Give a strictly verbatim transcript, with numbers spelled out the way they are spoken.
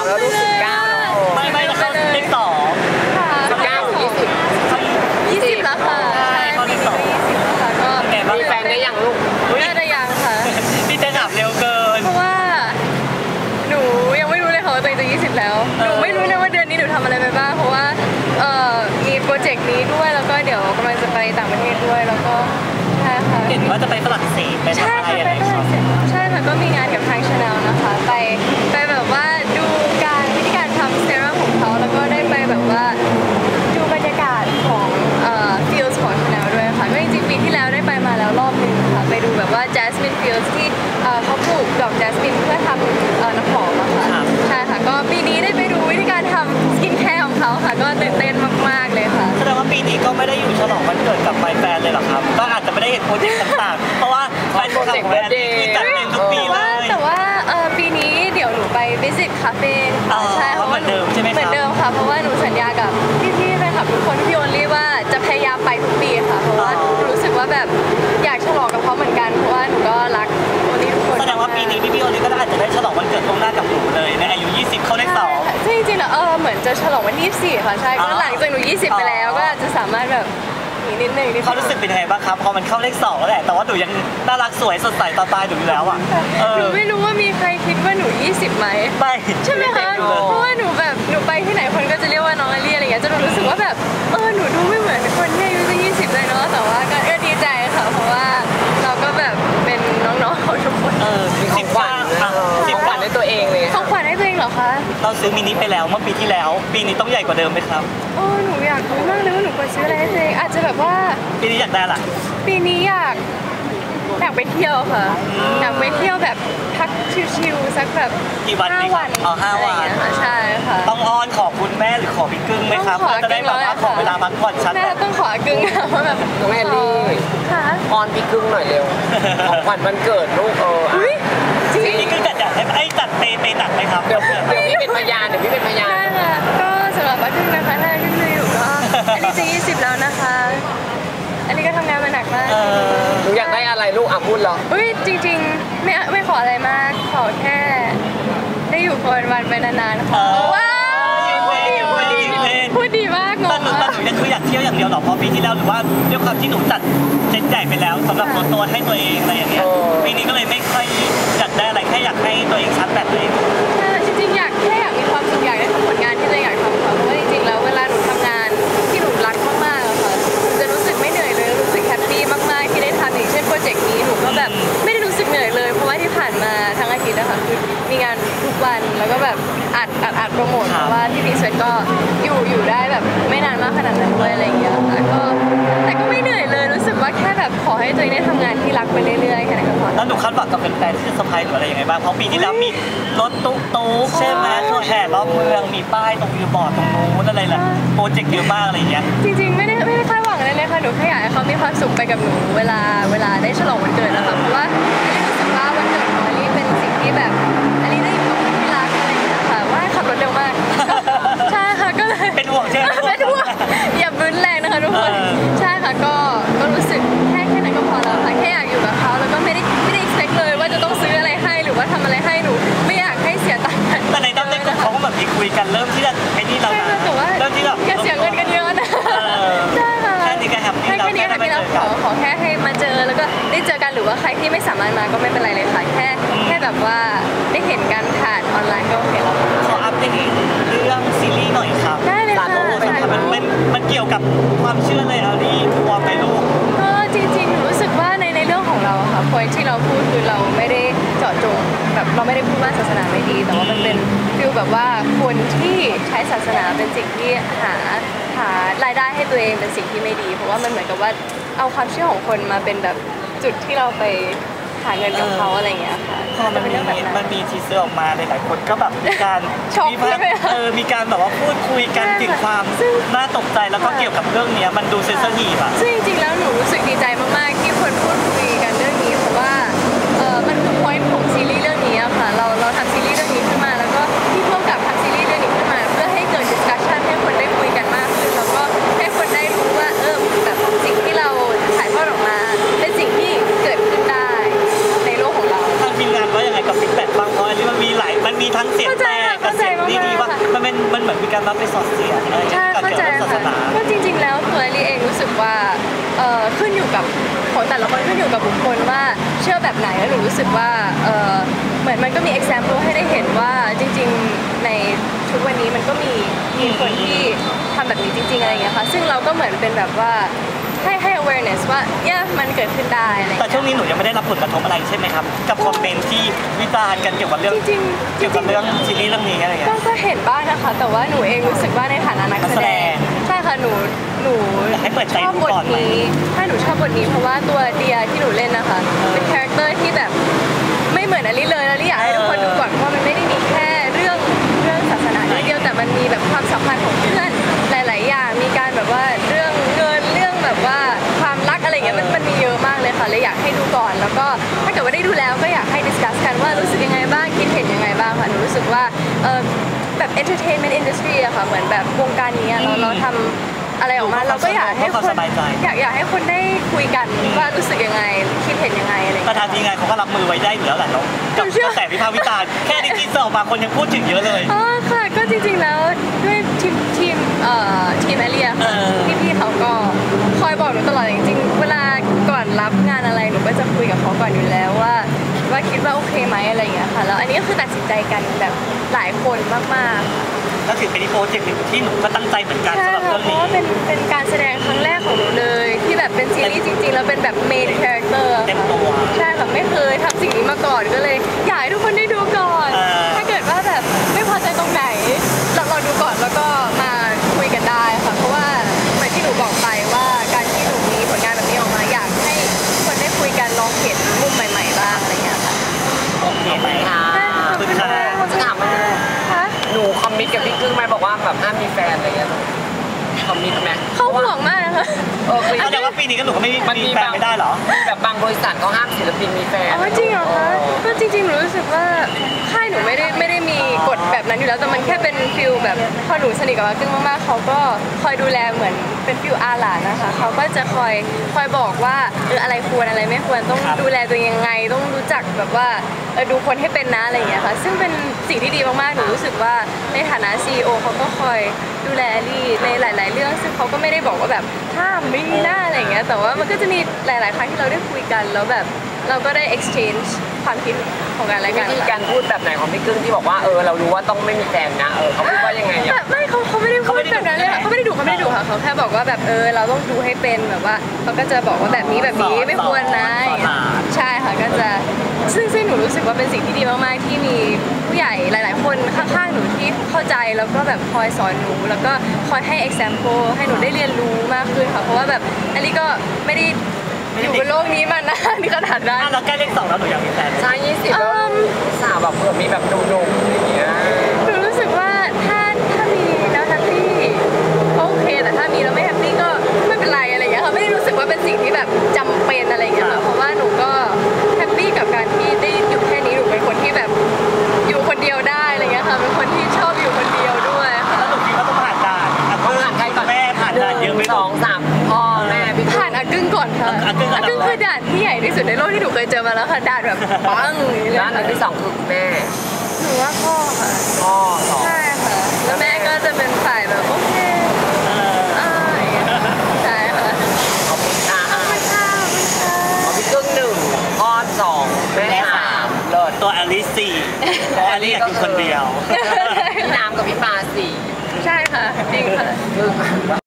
แล้วลูกสิบเก้าไม่ไม่แล้วเขาเลขสองสิบเก้าหรือยี่สิบยี่สิบแล้วค่ะใช่เขาเลขสองก็มีแฟนได้ยังลูกน่าจะยังค่ะพี่เต้นถามเร็วเกินเพราะว่าหนูยังไม่รู้เลยค่ะว่าตัวเองจะยี่สิบแล้วหนูไม่รู้เลยว่าเดือนนี้หนูทำอะไรไปบ้างเพราะว่าเอ่อมีโปรเจกต์นี้ด้วยแล้วก็เดี๋ยวกำลังจะไปต่างประเทศด้วยแล้วก็ใช่ค่ะเห็นว่าจะไปฝรั่งเศสไปทำอะไรอะไรครับใช่ค่ะก็มีงานกับทางชาแนลนะคะไปไปแบบว่าดูการวิธีการทำเซรั่มของเขาแล้วก็ได้ไปแบบว่าดูบรรยากาศของเอ่อฟิลส์ของชาแนลด้วยค่ะก็จริงๆปีที่แล้วได้ไปมาแล้วรอบนึงค่ะไปดูแบบว่า Jasmine Fields ที่เอ่อเขาปลูกดอก Jasmine เพื่อทำเอ่อน้ำหอมอะค่ะใช่ค่ะก็ปีนี้ได้ไปดูวิธีการทำสกินแคร์ของเขาค่ะก็ตื่นเต้นมากๆเลยค่ะแสดงว่าปีนี้ก็ไม่ได้อยู่ฉลองวันเกิดกับแฟนๆเลยหรอครับก็อาจจะไม่ได้เห็นโปรเจกต์ต่างๆเพราะว่าแฟนโปรเจกต์แบรนด์ที่จัดเต็มทุกปีเลยแต่ว่าเอ่อปีนี้เดี๋ยวหนูไป visit cafe ใช่เหมือนเดิมใช่ไหมครับเหมือนเดิมค่ะเพราะว่าหนูสัญญากับพี่ๆแฟนคลับทุกคนพี่โอลี่ว่าจะพยายามไปทุกปีค่ะเพราะว่าหนูรู้สึกว่าแบบอยากฉลองกับเขาเหมือนกันเพราะว่าหนูก็รักโอลี่ทุกคนแสดงว่าปีนี้พี่ๆโอลี่ก็อาจจะได้ฉลองวันเกิดตรงหน้ากับหนูเลยในอายุยี่สิบเขาเลขสองจริงๆเออเหมือนจะฉลองวันที่ยี่สิบสี่ค่ะใช่ก็หลังจากหนูยี่สิบไปแล้วก็อาจจะสามารถแบบนิดนึงเขารู้สึกเป็นยังไงบ้างครับพอมันเข้าเลขสองแล้วแหละแต่ว่าหนูยังน่ารักสวยสดใสตาตายหนูอยู่แล้วอ่ะหนูไม่รู้ว่ามีใครคิดว่าหนูยี่สิบไหมไม่ใช่ไหมคะเพราะว่าหนูแบบหนูไปที่ไหนคนก็จะเรียกว่าน้องอลี่อะไรอย่างเงี้ยจนหนูรู้สึกว่าแบบเออหนูดูไม่เหมือนคนที่อายุจะยี่สิบเลยเนาะแต่ว่าก็ดีใจค่ะเพราะว่าเราก็แบบเป็นน้องๆของทุกคนเออสิบขวัญสิบขวัญให้ตัวเองเลยของขวัญให้ตัวเองเหรอคะเราซื้อมินิไปแล้วเมื่อปีที่แล้วปีนี้ต้องใหญ่กว่าเดิมไหมครับโอ้หนูอยากรู้มากเลยว่าหนูควรซื้ออะไรให้ตัวเองอาจจะแบบว่าปีนี้อยากได้อะไรปีนี้อยากอยากไปเที่ยวค่ะอยากไปเที่ยวแบบพักชิลๆสักแบบกี่วันห้าวันอ๋อห้าวันใช่ค่ะต้องอ้อนขอคุณแม่หรือขอพี่กึ้งไหมครับจะได้แบบว่าขอเวลาพักผ่อนชัดแม่ต้องขอกึ้งเพราะแบบน้องแอลลี่ค่ะออนพี่กึ้งหน่อยเร็วของขวัญวันเกิดลูกเออจริงพี่กึ้งจัดจัดให้ไอ้จัดเปย์เปย์หนักไหมครับเดี๋ยวเดี๋ยวพี่เป็นพยานเดี๋ยวพี่เป็นพยานใช่ค่ะก็สำหรับป้าพึ่งนะคะถ้าพึ่งดูอยู่ก็อันนี้จะยี่สิบแล้วนะคะอันนี้ก็ทำงานมาหนักมากหนูอยากได้อะไรลูกอ่ะพูดเหรออุ้ยจริงๆไม่ไม่ขออะไรมากขอแค่ได้อยู่คนวันไปนานๆค่ะว้าวพูดดีพูดดีพูดดีมากงงมากแต่หนูยังคืออยากเที่ยวอย่างเดียวหรอเพราะปีที่แล้วหรือว่าด้วยความที่หนูจัดเซ็ตใหญ่ไปแล้วสำหรับตัวตัวให้ตัวเองอะไรอย่างเงี้ยปีนี้ก็เลยไม่ค่อยอยากได้อะไรแค่อยากให้ตัวเองชัดแบบตัวเองจริงๆอยากแค่อยากมีความสุขอยากได้ทำผลงานที่ตัวเองอยากทำค่ะเพราะว่าจริงๆแล้วเวลาหนูทำงานที่หนูรักมากๆค่ะจะรู้สึกไม่เหนื่อยเลยรู้สึกแฮปปี้มากๆที่ได้ทำอย่างเช่นโปรเจกต์นี้หนูก็แบบไม่ได้รู้สึกเหนื่อยเลยเพราะว่าที่ผ่านมาทั้งอาทิตย์นะคะคือมีงานทุกวันแล้วก็แบบอัดอัดอัดโปรโมทเพราะว่าที่พีเซตก็อยู่อยู่ได้แบบไม่นานมากขนาดนั้นด้วยอะไรอย่างเงี้ยค่ะก็แต่ก็ไม่เหนื่อยเลยรู้สึกว่าแค่แบบขอให้ตัวเองได้ทำงานที่รักไปเรื่อยๆแค่นั้นก็พอแล้วหนูคาดหวังกับแฟนๆที่จะเซอร์ไพรส์หรืออะไรยังไงบ้างเพราะปีที่แล้วมีรถตุ๊กตุ๊กใช่ไหมทัวร์แห่รอบเมืองมีป้ายตรงวิวบอร์ดตรงนู้นอะไรแหละโปรเจกต์เยอะมากอะไรอย่างเงี้ยจริงๆไม่ได้ไม่ได้คาดหวังอะไรเลยค่ะหนูแค่อยากให้เขามีความสุขไปกับหนูเวลาเวลาได้ฉลองวันเกิดนะคะเพราะว่าอลี่รู้สึกว่าวันเกิดของอลี่เป็นสิ่งที่แบบอลี่ได้อยู่กับคนที่รักอะไรอย่างเงี้ยค่ะว่าขับรถเร็วมากใช่ค่ะก็เลยเป็นห่วงใช่ไหมเป็นห่วงอย่าบึ้นแรงนะคะทุกคนใช่ค่ะก็ก็รู้สึกแค่แค่นั้นก็พอแล้วค่ะแค่อยากอยู่กับเขาแล้วก็ไม่ได้ไม่ได้ expect เลยว่าจะต้องซื้ออะไรให้หรือว่าทำอะไรให้หนูไม่อยากให้เสียตังค์แต่ในด้อมในกลุ่มเขาก็แบบมีคุยกันเริ่มที่จะไอ้นี่เรานะเริ่มที่แบบอย่าเสียเงินกันเยอะนะใช่ค่ะแค่นี้ก็แฮปปี้แค่นี้แฮปปี้แล้วขอขอแค่ให้มาเจอแล้วก็ได้เจอกันหรือว่าใครที่ไม่สามารถมาก็ไม่เป็นไรเลยค่ะแค่แค่แบบว่าได้เห็นกันผ่านออนไลน์ก็โอเคแล้วขออัปเดตเรื่องซีรีส์หน่อยครับได้เลยค่ะมันมันมันเกี่ยวกับความเชื่อเลยเอาที่ทัวร์ไปลูกก็จริงๆรู้สึกว่าในในเรื่องของเราค่ะ point ที่เราพูดคือเราไม่ได้เจาะจงแบบเราไม่ได้พูดว่าศาสนาไม่ดีแต่ว่ามันเป็นฟีลแบบว่าคนที่ใช้ศาสนาเป็นสิ่งที่หาหารายได้ให้ตัวเองเป็นสิ่งที่ไม่ดีเพราะว่ามันเหมือนกับว่าเอาความเชื่อของคนมาเป็นแบบจุดที่เราไปหาเงินกับเขาอะไรอย่างเงี้ยค่ะพอมันมีมันมีทีเซอร์ออกมาหลายๆคนก็แบบมีการมีเออมีการแบบว่าพูดคุยกันถึงความน่าตกใจแล้วก็เกี่ยวกับเรื่องนี้มันดูเซนซิทีฟอะซึ่งจริงๆแล้วหนูรู้สึกดีใจมากๆที่คนพูดคุยกันเรื่องนี้เพราะว่าเออมันคือ point ของซีรีส์เรื่องนี้อะค่ะเราเราทำซีรีส์เรื่องนี้ขึ้นมาแล้วก็ที่ร่วมกับทำซีรีส์เรื่องนี้ขึ้นมาเพื่อให้เกิด discussion ให้คนได้คุยกันมากขึ้นแล้วก็ให้คนได้รู้ว่าเออแบบสิ่งที่เราถ่ายทอดออกมาเป็นสิ่งที่เกิดขึ้นได้ในโลกของเราทางทีมงานว่ายังไงกับฟีดแบ็กบ้างเพราะอันนี้มันมีหลายมันมีทั้งเสียงแตกกับเสียงดีมือนมีการรับไปสอดเสียดอะไรใช่กับเข้าเกี่ยวใจกับศาสค่ะนาก็จริงๆแล้วตัวลี่เองรู้สึกว่าเอ่อขึ้นอยู่กับของแต่ละคนขึ้นอยู่กับบุคคลว่าเชื่อแบบไหนแล้วหนูรู้สึกว่าเอ่อเหมือนมันก็มี example ให้ได้เห็นว่าจริงๆในทุกวันนี้มันก็มีมีคนที่ทำแบบนี้จริงๆอะไรอย่างเงี้ยค่ะซึ่งเราก็เหมือนเป็นแบบว่าให้ให้ awareness ว่าเนี่ยมันเกิดขึ้นได้อะไรอย่างแต่เงี้ยช่วงนี้หนูยังไม่ได้รับผลกระทบอะไรใช่ไหมครับกับคอมเมนต์ที่วิจารณ์กันเกี่ยวกับเรื่องจริงๆเกี่ยวกับเรื่องซีรีส์เรื่องนี้อะไรอย่างก็เงี้ยก็เห็นบ้างนะคะ แต่ว่าหนูเองรู้สึกว่าในฐานะนักแสดงใช่ค่ะหนูหนูอยากให้เปิดใจชอบดูบทก่อนไหมนี้ใช่หนูชอบบทนี้เพราะว่าตัวเดียที่หนูเล่นนะคะเป็นคาแรคเตอร์ที่แบบไม่เหมือนอลิเลยแล้วลิอยากให้ทุกคนดูก่อนเพราะมันไม่ได้มีแค่เรื่องเรื่องศาสนาเดียวแต่มันมีแบบความสัมพันธ์ของเพื่อนหลาย ๆ อย่างมีการแบบว่าเรื่องเงินเรื่องแบบว่าความรักอะไรอย่างเงี้ยมันมันมีเยอะมากเลยค่ะเลยอยากให้ดูก่อน แล้วก็ถ้าเกิดว่าได้ดูแล้วก็อยากให้ดิสคัสกันว่ารู้สึกยังไงบ้างคิดเห็นยังไงบ้างค่ะหนูรู้สึกว่าเออแบบ entertainment industry อะค่ะเหมือนแบบวงการนี้อะเราเราทำอะไรออกมาเราก็อยากให้คนอยากอยากให้คนได้คุยกันว่ารู้สึกยังไงคิดเห็นยังไงอะไรอย่างแต่เงี้ยทางทีมงานเขาก็รับมือไว้ได้อยู่แล้วแหละเนาะกับกระแสวิพากษ์วิจารณ์แค่ในทีเซอร์ออกมาคนยังพูดถึงเยอะเลยอ๋อค่ะก็จริงๆแล้วด้วยทีมทีมเอ่อทีมแอเรียเอค่ะอพี่ๆเขาก็คอยบอกหนูตลอดจริงๆเวลาก่อนรับงานอะไรหนูก็จะคุยกับเขาก่อนอยู่แล้วว่าว่าคิดว่าโอเคไหมอะไรอย่างเงี้ยค่ะแล้วอันนี้ก็คือตัดสินใจกันแบบหลายคนมากๆก็ถือเป็นโปรเจกต์หนึ่งที่หนูก็ตั้งใจเหมือนกันใช่สำหรับค่ะเรื่องเพราะนี้ว่าเป็นเป็นการแสดงครั้งแรกของหนูเลย ที่แบบเป็นซีรีส์จริงๆ แล้วเป็นแบบเมนคาแรคเตอร์เต็มตัวใช่ค่ะไม่เคยทำสิ่งนี้มาก่อนก็เลยอยากให้ทุกคนได้ดูก่อนเออถ้าเกิดว่าแบบไม่พอใจตรงไหนเราเราดูก่อนแล้วก็มาคุยกันได้ค่ะเพราะว่าเหมือนที่หนูบอกไปว่าการที่หนูมีผลงานแบบนี้ออกมาอยากให้คนได้คุยกันลองเห็นมุมใหม่ ๆ บ้างอะไรอย่างเงี้ยค่ะโอเคไหมค่ะขอบคุณค่ะจะถามว่าค่ะหนูคอมมิตกับพี่กึ้งไหมบอกว่าแบบห้ามมีแฟนอะไรเงี้ยคอมมิตไหมเขาห่วงมากนะคะเออคือแสดงว่าปีนี้ก็หนูก็ไม่มีมันมีมีแฟนไม่ได้เหรอมีแบบบางบริษัทเขาห้ามศิลปินมีแฟนอ๋อจริงเหรอคะก็จริงๆหนูรู้สึกว่าค่ายหนูไม่ได้ไม่ได้มีกฎแบบนั้นอยู่แล้วแต่มันแค่เป็นฟิลแบบพอหนูสนิทกับมากึ้งมากๆเขาก็คอยดูแลเหมือนเป็นฟิลอาหลานนะคะเขาก็จะคอยคอยบอกว่าเอออะไรควรอะไรไม่ควรต้องครับดูแลตัวเองยังไง ต้องรู้จักแบบว่าเออดูคนให้เป็นนะอะไรอย่างเงี้ยค่ะซึ่งเป็นสิ่งที่ดีมากๆหนูรู้สึกว่าในฐานะ ซี อี โอ เขาก็คอยดูแลลี่ในหลาย ๆ เรื่องซึ่งเขาก็ไม่ได้บอกว่าแบบห้ามไม่มีหน้าอะไรอย่างเงี้ยแต่ว่ามันก็จะมีหลาย ๆ ครั้งที่เราได้คุยกันแล้วแบบเราก็ได้ exchange ความคิดของกันและวิกันธีการพูดแบบไหนของพี่กึ้งที่บอกว่าเออเรารู้ว่าต้องไม่มีแฟนนะเออเขาพูดว่ายังไงแบอะบไม่เขาเขาไม่ได้พูดแบบนั้นเลยค่ะเขาไม่ได้ดุเขาไม่ได้ดุค่ะเขาแค่บอกว่าแบบเออเราต้องดูให้เป็นแบบว่าเขาก็จะบอกว่าแบบนี้แบบนี้ไม่ควรนะอย่างเงี้ยใช่ค่ะก็จะซึ่งซึ่งหนูรู้สึกว่าเป็นสิ่งที่ดีมากๆที่มีผู้ใหญ่หลาย ๆ คนข้างๆหนูที่เข้าใจแล้วก็แบบคอยสอนหนูแล้วก็คอยให้ example ให้หนูได้เรียนรู้มากขึ้นค่ะเพราะว่าแบบอันนี้ก็ไม่ได้อยู่บนโลกนี้มานานนี่ขนาดนั้นอ่ะแล้วใกล้เลขสองแล้วหนูอยากมีแฟนไหมใช่ยี่สิบแล้วสาวแบบเผื่อมีแบบหนุ่มๆอะไรอย่างเงี้ยหนูรู้สึกว่าถ้าถ้ามีแล้วแฮปปี้ก็โอเคแต่ถ้ามีแล้วไม่แฮปปี้ก็ไม่เป็นไรอะไรอย่างเงี้ยค่ะไม่ได้รู้สึกว่าเป็นสิ่งที่แบบจำเป็นอะไรอย่างเงี้ยค่ะเพราะว่าหนูก็แฮปปี้กับการที่ได้อยู่แค่นี้หนูเป็นคนที่แบบอยู่คนเดียวได้อะไรอย่างเงี้ยค่ะเป็นคนที่ชอบอยู่คนเดียวด้วยค่ะแล้วหนูคิดว่าต้องผ่านด่านอ่ะต้องผ่านใครก่อนแม่ผ่านด่านเยอะไหมสองสามพ่อแม่พี่กึ้ผ่าง นอากึ้งก่อนค่ะอากึ้งอันดับอากึ้งคือด่านที่ใหญ่ที่สุดในโลกที่หนูเคยเจอมาแล้วค่ะด่านแบบปังอย่างนี้เลยแล้วอันค่ะที่สองคือแม่หนูว่าพ่อค่ะพ่อสองใช่ค่ะแล้วแม่ก็จะเป็นฝ่ายแบบโอเคเอออ่าอย่างเงี้ยค่ะใช่ค่ะขอบคุณค่ะขอบคุณค่ะขอบคุณค่ะขอพี่กึ้งหนึ่งพ่อสองแม่สามเลิศตัวอลิซสี่เพราะอลิซอยากอยู่คนเดียวพี่น้ำกับพี่ปาสี่ใช่ค่ะ จริงค่ะคือ